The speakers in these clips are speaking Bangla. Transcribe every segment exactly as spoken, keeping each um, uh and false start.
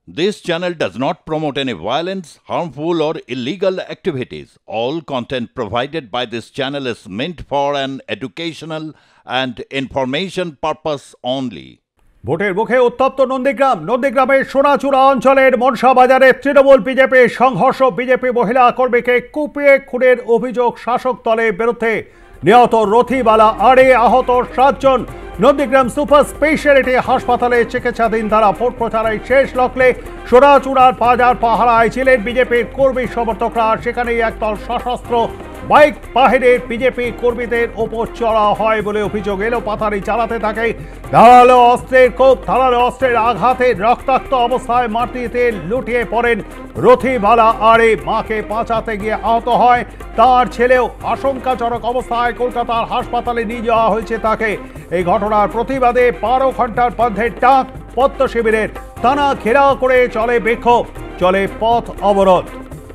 This channel does not promote any violence, harmful, or illegal activities. All content provided by this channel is meant for an educational and information purpose only. ভোটের মুখে উত্তপ্ত নন্দীগ্রাম নন্দীগ্রামের সোনাচূড়া অঞ্চলের মনসা বাজারে তৃণমূল বিজেপি সংঘর্ষ বিজেপি মহিলা কর্মীকে কুপিয়ে খুনের অভিযোগ শাসক দলের বিরুদ্ধে নিহত রথিবালা আড়ে আহত সাতজন নন্দীগ্রাম সুপার স্পেশালিটি হাসপাতালে চিকিৎসাধীন তারা ভোট প্রচারের শেষ লগ্নে সোনাচূড়ার বাজার পাহারায় ছিলেন বিজেপির কর্মী সমর্থকরা সেখানেই একদল সশস্ত্র বাইক বাহিনীর বিজেপি কর্মীদের ওপর চড়া হয় বলে অভিযোগ এলো পাথারি চালাতে থাকে ধারালো অস্ত্রের কোপ ধারালো অস্ত্রের আঘাতে রক্তাক্ত অবস্থায় মাটিতে লুটিয়ে পড়েন রথিবালা আড়ে মাকে বাঁচাতে গিয়ে আহত হয় তার ছেলেও আশঙ্কাজনক অবস্থায় কলকাতার হাসপাতালে নিয়ে যাওয়া হয়েছে তাকে এই ঘটনার প্রতিবাদে বারো ঘন্টার বন্ধের ডাক পদ্ম শিবিরের টানা ঘেরাও করে চলে বিক্ষোভ চলে পথ অবরোধ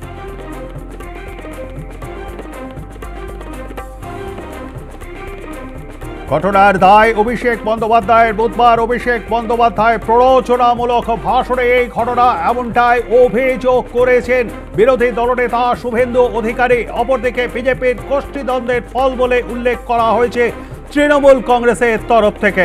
ঘটনার দায় অভিষেক বন্দ্যোপাধ্যায়ের বুধবার অভিষেক বন্দ্যোপাধ্যায় প্ররোচনামূলক ভাষণে এই ঘটনা এমনটাই অভিযোগ করেছেন বিরোধী দলনেতা শুভেন্দু অধিকারী অপরদিকে বিজেপির গোষ্ঠীদ্বন্দ্বের ফল বলে উল্লেখ করা হয়েছে তৃণমূল কংগ্রেসের তরফ থেকে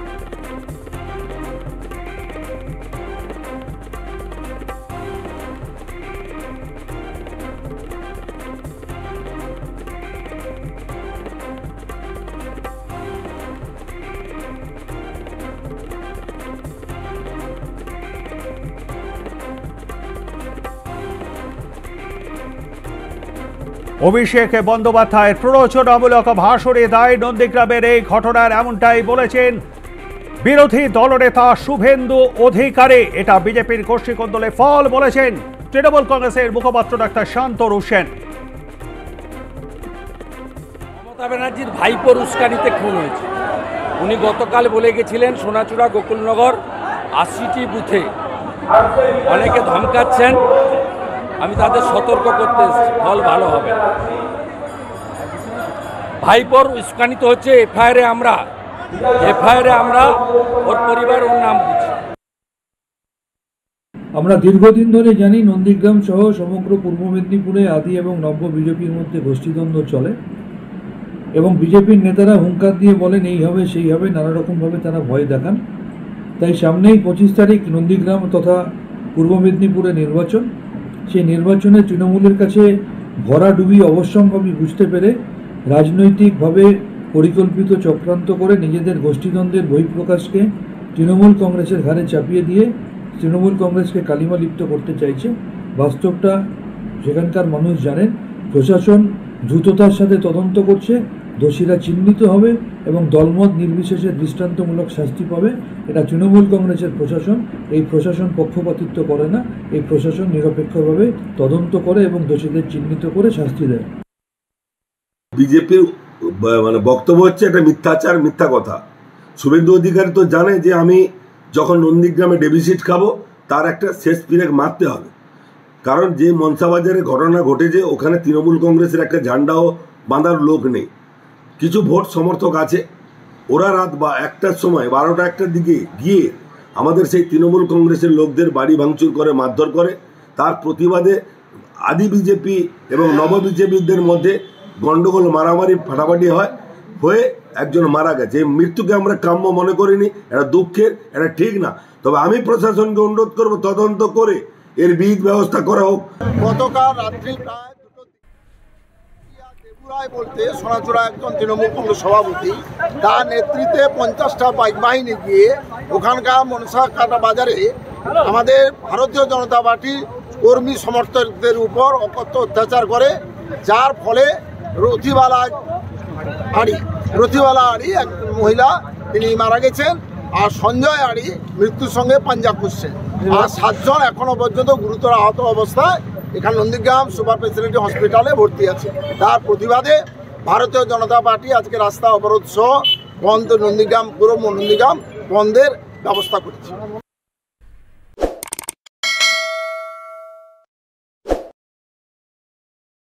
অভিষেক বন্দ্যোপাধ্যায়ের প্ররোচনামূলক ভাষণে দায় নন্দীগ্রামের এই ঘটনার এমনটাই বলেছেন বিরোধী দলনেতা শুভেন্দু অধিকারী এটা বিজেপির গোষ্ঠী কোন্দলের ফল বলেছেন তৃণমূল কংগ্রেসের মুখপাত্র ডাক্তার শান্তনু সেন মমতা ব্যানার্জির ভাইপোর উস্কানিতে খুন হয়েছে উনি গতকাল বলে গেছিলেন সোনাচূড়া গোকুলনগর আশিটি বুথে অনেকে ধমকাচ্ছেন আমি তাদের সতর্ক করতে ফল ভালো হবে ভাইপোর উস্কানিত হচ্ছে এফআইআরে আমরা এফআইআরে আমরা ওর পরিবার ওর নাম দিচ্ছি আমরা দীর্ঘদিন ধরে জানি নন্দীগ্রাম সহ সমগ্র পূর্ব মেদিনীপুরে আদি এবং নব্য বিজেপির মধ্যে গোষ্ঠীদ্বন্দ্ব চলে এবং বিজেপির নেতারা হুঙ্কার দিয়ে বলেন এই হবে সেই হবে নানা রকমভাবে তারা ভয় দেখান তাই সামনেই পঁচিশ তারিখ নন্দীগ্রাম তথা পূর্ব মেদিনীপুরে নির্বাচন সেই নির্বাচনে তৃণমূলের কাছে ভরাডুবি অবশ্যম্ভাবী বুঝতে পেরে রাজনৈতিকভাবে পরিকল্পিত চক্রান্ত করে নিজেদের গোষ্ঠীদ্বন্দ্বের বহিঃপ্রকাশকে তৃণমূল কংগ্রেসের ঘাড়ে চাপিয়ে দিয়ে তৃণমূল কংগ্রেসকে কালিমা লিপ্ত করতে চাইছে বাস্তবটা সেখানকার মানুষ জানেন প্রশাসন দ্রুততার সাথে তদন্ত করছে দোষীরা চিহ্নিত হবে এবং দলমত নির্বিশেষে দৃষ্টান্তমূলক শাস্তি পাবে এটা তৃণমূল কংগ্রেসের প্রশাসন এই প্রশাসন পক্ষপাতিত্ব করে না এই প্রশাসন নিরপেক্ষভাবে তদন্ত করে এবং দোষীদের চিহ্নিত করে শাস্তি দেয় বিজেপির মানে বক্তব্য হচ্ছে একটা মিথ্যাচার মিথ্যা কথা শুভেন্দু অধিকারী তো জানে যে আমি যখন নন্দীগ্রামে ডেবিসিট খাবো তার একটা শেষ পিরেক মারতে হবে কারণ যে মনসাবাজারে ঘটনা ঘটেছে ওখানে তৃণমূল কংগ্রেসের একটা ঝান্ডাও বাঁধার লোক নেই কিছু ভোট সমর্থক আছে ওরা রাত বা একটার সময় বারোটা একটার দিকে গিয়ে আমাদের সেই তৃণমূল কংগ্রেসের লোকদের বাড়ি ভাঙচুর করে মারধর করে তার প্রতিবাদে আদি বিজেপি এবং নব বিজেপিদের মধ্যে গণ্ডগোল মারামারি ফাটাফাটি হয় হয়ে একজন মারা গেছে এই মৃত্যুকে আমরা কাম্য মনে করিনি এটা দুঃখের এটা ঠিক না তবে আমি প্রশাসনকে অনুরোধ করব তদন্ত করে এর বিহিত ব্যবস্থা করা হোক গতকাল রাত্রি প্রায় দুটো দেবুরায় বলতে সোনাচূড়া একজন তৃণমূল কংগ্রেস সভাপতি তার নেতৃত্বে পঞ্চাশটা বাইক বাহিনী গিয়ে ওখানকার মনসা কাটা বাজারে আমাদের ভারতীয় জনতা পার্টির কর্মী সমর্থকদের উপর অকথ্য অত্যাচার করে যার ফলে রথিবালা আড়ি রথিবালা আড়ি এক মহিলা তিনি মারা গেছেন আর সঞ্জয় আড়ি মৃত্যুর সঙ্গে পাঞ্জা করছেন আর সাতজন এখনো পর্যন্ত গুরুতর আহত অবস্থায় এখানে নন্দীগ্রাম সুপার স্পেশালিটি হসপিটালে ভর্তি আছে তার প্রতিবাদে ভারতীয় জনতা পার্টি আজকে রাস্তা অবরোধ সহ বন্ধ নন্দীগ্রাম পুরো নন্দীগ্রাম বন্ধের ব্যবস্থা করেছে।